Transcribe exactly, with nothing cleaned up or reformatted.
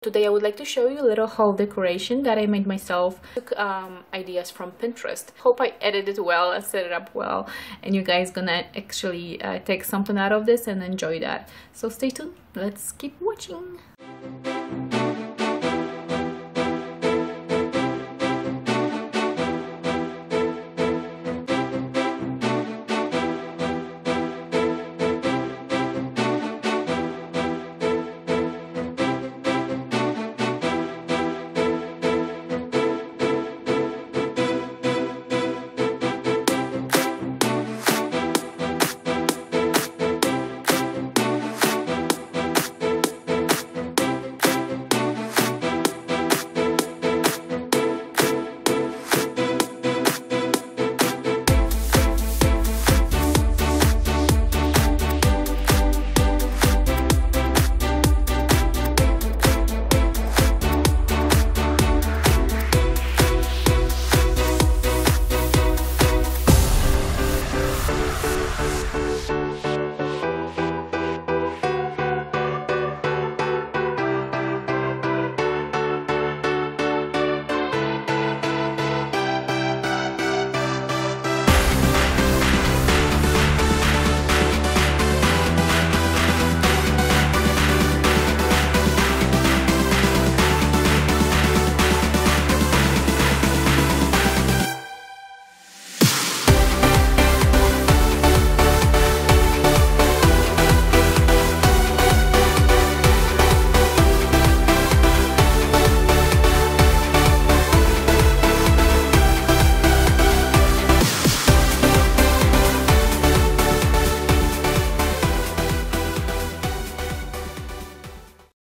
Today I would like to show you a little haul decoration that I made myself. I took um, ideas from Pinterest. Hope I edited well, I set it up well, and you guys gonna actually uh, take something out of this and enjoy that. So stay tuned, let's keep watching.